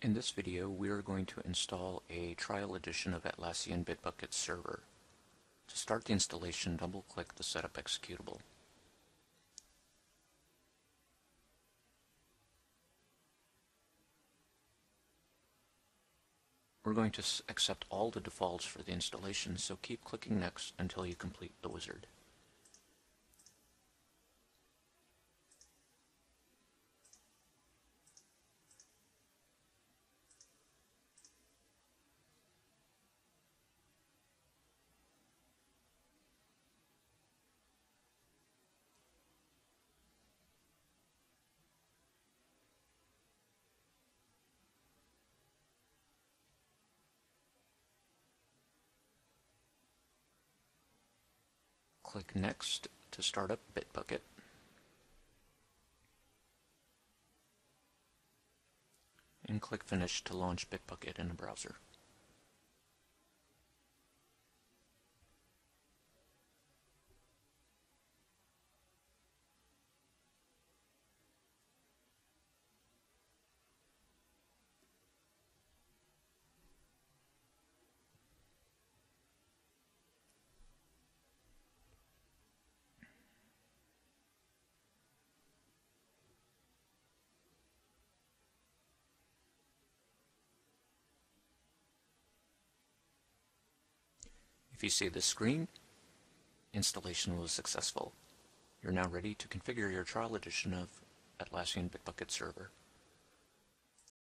In this video, we are going to install a trial edition of Atlassian Bitbucket Server. To start the installation, double-click the Setup executable. We're going to accept all the defaults for the installation, so keep clicking Next until you complete the wizard. Click Next to start up Bitbucket. And click Finish to launch Bitbucket in a browser. If you see this screen, installation was successful. You're now ready to configure your trial edition of Atlassian Bitbucket Server.